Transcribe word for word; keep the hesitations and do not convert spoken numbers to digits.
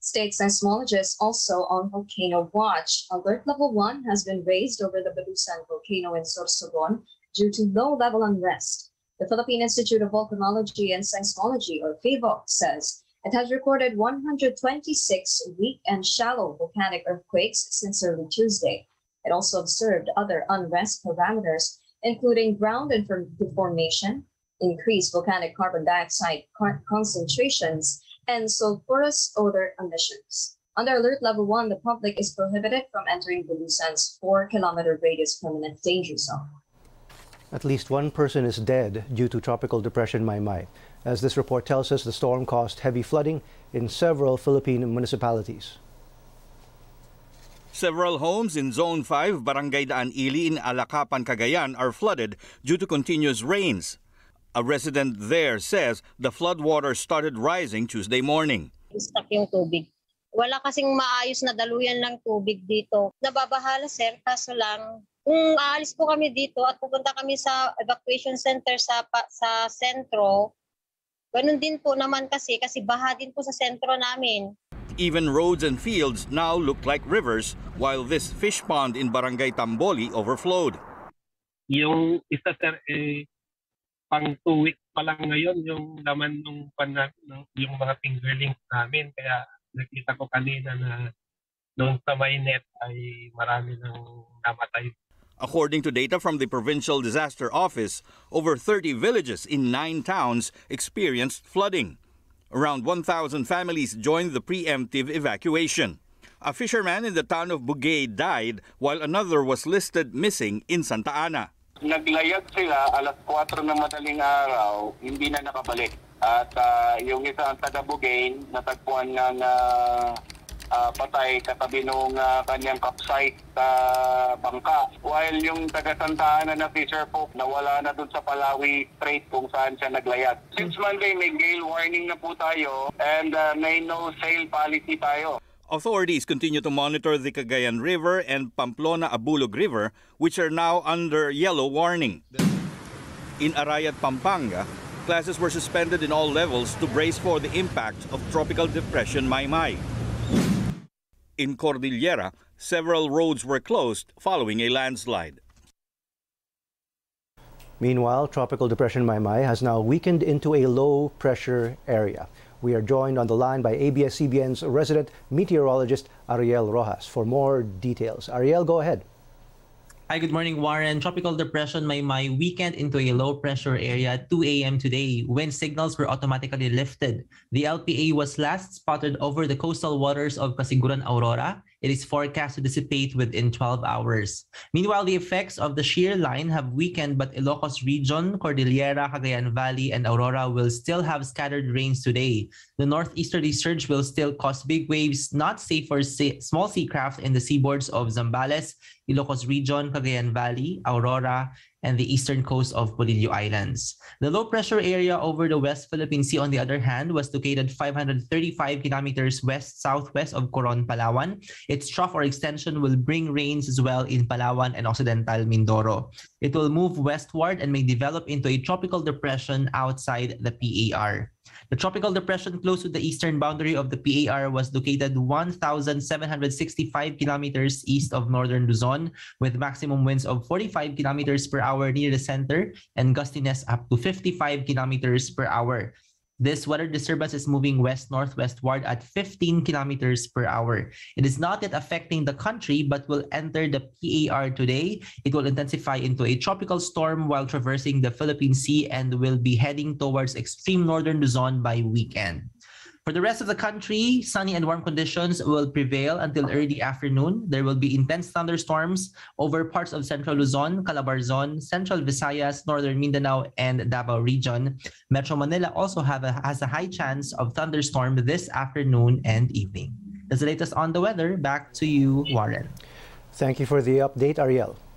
State seismologists also on volcano watch. Alert level one has been raised over the Bulusan volcano in Sorsogon due to low-level unrest. The Philippine Institute of Volcanology and Seismology, or PHIVOL, says it has recorded one hundred twenty-six weak and shallow volcanic earthquakes since early Tuesday. It also observed other unrest parameters, including ground deformation, increased volcanic carbon dioxide concentrations, and sulfurous odor emissions. Under alert level one, the public is prohibited from entering Bulusan's four-kilometer radius permanent danger zone. At least one person is dead due to Tropical Depression Maymay. As this report tells us, the storm caused heavy flooding in several Philippine municipalities. Several homes in Zone five, Barangay Daan Ili in Alacapan, Cagayan are flooded due to continuous rains. A resident there says the floodwater started rising Tuesday morning. Stuck yung tubig. Wala kasing maayos na daluyan ng tubig dito. Nababahala, sir, kaso lang kung aalis po kami dito at pupunta kami sa evacuation center sa sa sentro, ganun din po naman kasi kasi baha din po sa sentro namin. Even roads and fields now look like rivers while this fish pond in Barangay Tamboli overflowed. Yung isa sir, eh, pang two weeks pa lang ngayon yung laman ng pan yung mga fingerlings namin, kaya nakita ko kanina na doon sa may net ay marami nang namatay. According to data from the Provincial Disaster Office, over thirty villages in nine towns experienced flooding. Around one thousand families joined the preemptive evacuation. A fisherman in the town of Bugay died while another was listed missing in Santa Ana. Naglayag sila alas kwatro ng madaling araw, hindi na nakabalik. At uh, yung isa ang taga Bugay, natagpuan na na uh, patay katabi nung uh, kanyang capsite sa uh, bangka. While yung taga Santa Ana na fisher folk nawala na dun sa Palawi Strait kung saan siya naglayag. Since Monday may gale warning na po tayo and uh, may no sail policy tayo. Authorities continue to monitor the Cagayan River and Pamplona-Abulog River, which are now under yellow warning. In Arayat, Pampanga, classes were suspended in all levels to brace for the impact of Tropical Depression Maymay. In Cordillera, several roads were closed following a landslide. Meanwhile, Tropical Depression Maymay has now weakened into a low-pressure area. We are joined on the line by A B S C B N's resident meteorologist Ariel Rojas for more details. Ariel, go ahead. Hi, good morning, Warren. Tropical Depression Maymay weakened into a low-pressure area at two a m today. Wind signals were automatically lifted. The L P A was last spotted over the coastal waters of Casiguran, Aurora. It is forecast to dissipate within twelve hours. Meanwhile, the effects of the shear line have weakened, but Ilocos Region, Cordillera, Cagayan Valley, and Aurora will still have scattered rains today. The northeasterly surge will still cause big waves, not safe for small sea craft in the seaboards of Zambales, Ilocos Region, Cagayan Valley, Aurora, and the eastern coast of Polillo Islands. The low-pressure area over the West Philippine Sea, on the other hand, was located five hundred thirty-five kilometers west-southwest of Coron, Palawan. Its trough or extension will bring rains as well in Palawan and Occidental Mindoro. It will move westward and may develop into a tropical depression outside the P A R. The tropical depression close to the eastern boundary of the P A R was located one thousand seven hundred sixty-five kilometers east of northern Luzon, with maximum winds of forty-five kilometers per hour near the center and gustiness up to fifty-five kilometers per hour. This weather disturbance is moving west-northwestward at fifteen kilometers per hour. It is not yet affecting the country but will enter the P A R today. It will intensify into a tropical storm while traversing the Philippine Sea and will be heading towards extreme northern Luzon by weekend. For the rest of the country, sunny and warm conditions will prevail until early afternoon. There will be intense thunderstorms over parts of central Luzon, Calabarzon, central Visayas, northern Mindanao, and Davao region. Metro Manila also have a, has a high chance of thunderstorm this afternoon and evening. That's the latest on the weather. Back to you, Warren. Thank you for the update, Ariel.